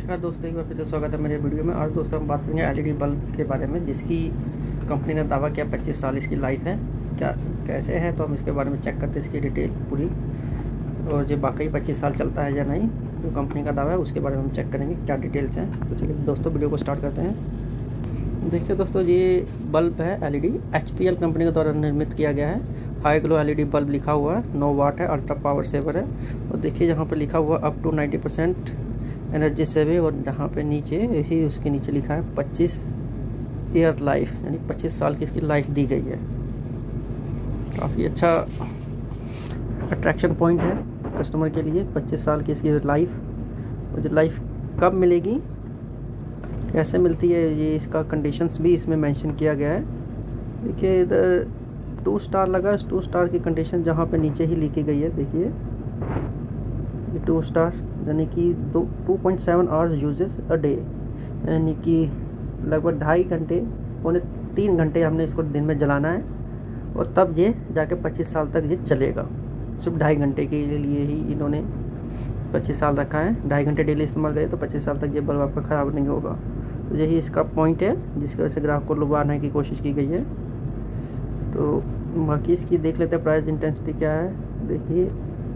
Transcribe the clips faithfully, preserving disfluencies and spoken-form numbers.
नमस्कार दोस्तों, एक बार फिर से स्वागत है मेरे वीडियो में। आज दोस्तों हम बात करेंगे एलईडी बल्ब के बारे में, जिसकी कंपनी ने दावा किया पच्चीस साल इसकी लाइफ है। क्या कैसे है तो हम इसके बारे में चेक करते हैं, इसकी डिटेल पूरी, और जो वाकई पच्चीस साल चलता है या नहीं, जो कंपनी का दावा है उसके बारे में हम चेक करेंगे क्या डिटेल्स हैं। तो चलिए दोस्तों वीडियो को स्टार्ट करते हैं। देखिए दोस्तों, ये बल्ब है एलईडी, एचपीएल कंपनी के द्वारा निर्मित किया गया है। हाई ग्लो एलईडी बल्ब लिखा हुआ है, नौ वाट है, अल्ट्रा पावर सेवर है। और देखिए यहाँ पर लिखा हुआ up to ninety percent energy saving, और जहाँ पे नीचे ही उसके नीचे लिखा है पच्चीस ईयर लाइफ, यानी पच्चीस साल की इसकी लाइफ दी गई है। काफ़ी अच्छा अट्रैक्शन पॉइंट है कस्टमर के लिए, पच्चीस साल की इसकी लाइफ। मुझे लाइफ कब मिलेगी, कैसे मिलती है, ये इसका कंडीशंस भी इसमें मेंशन किया गया है। देखिए इधर टू स्टार लगा, टू स्टार की कंडीशन जहाँ पे नीचे ही लिखी गई है। देखिए ये टू स्टार यानी कि दो two point seven hours usages a day, यानी कि लगभग ढाई घंटे पौने तीन घंटे हमने इसको दिन में जलाना है, और तब ये जाके पच्चीस साल तक ये चलेगा। सिर्फ ढाई घंटे के लिए ही इन्होंने पच्चीस साल रखा है। ढाई घंटे डेली इस्तेमाल करें तो पच्चीस साल तक ये बल्ब आपका ख़राब नहीं होगा। तो यही इसका पॉइंट है जिसकी वजह से ग्राहक को लुभाने की कोशिश की गई है। तो बाकी इसकी देख लेते हैं प्राइस इंटेंसिटी क्या है। देखिए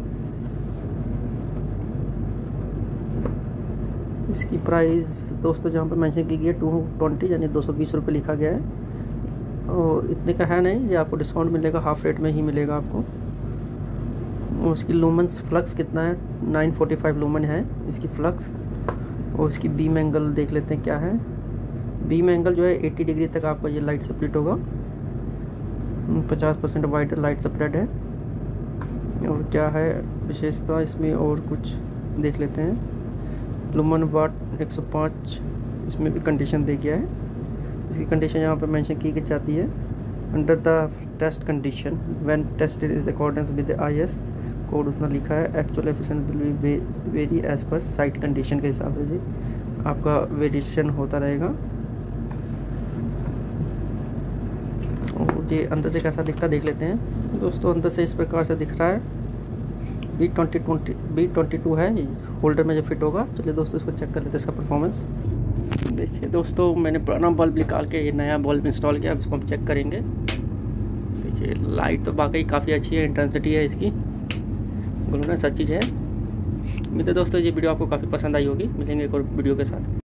इसकी प्राइस दोस्तों जहाँ पर मेंशन की गई है टू ट्वेंटी यानी दो सौ बीस रुपये लिखा गया है, और इतने का है नहीं, ये आपको डिस्काउंट मिलेगा, हाफ रेट में ही मिलेगा आपको। और इसकी लूमेंस फ्लक्स कितना है, नाइन फोर्टी फाइव लूमेन है इसकी फ्लक्स। और इसकी बीम एंगल देख लेते हैं क्या है। बीम एंगल जो है अस्सी डिग्री तक आपका ये लाइट स्प्लिट होगा, पचास परसेंट वाइड लाइट स्प्रेड है। और क्या है विशेषता इसमें, और कुछ देख लेते हैं। लुमन वाट एक सौ पाँच इसमें भी कंडीशन दे गया है। इसकी कंडीशन यहाँ पर मेंशन की जाती है, under the test condition when tested is accordance with IS code उसने लिखा है। Actual efficiency will be vary as per site condition के हिसाब से जी आपका वेरिएशन होता रहेगा। और ये अंदर से कैसा दिखता देख लेते हैं दोस्तों। अंदर से इस प्रकार से दिख रहा है। B twenty twenty B twenty two है, होल्डर में जो फिट होगा। चलिए दोस्तों इसको चेक कर लेते हैं इसका परफॉर्मेंस। देखिए दोस्तों, मैंने पुराना बल्ब निकाल के ये नया बल्ब इंस्टॉल किया, अब इसको हम चेक करेंगे। देखिए लाइट तो वाकई काफ़ी अच्छी है, इंटेंसिटी है इसकी, ग्लोनेस अच्छी है। उम्मीद है दोस्तों ये वीडियो आपको काफ़ी पसंद आई होगी। मिलेंगे एक और वीडियो के साथ।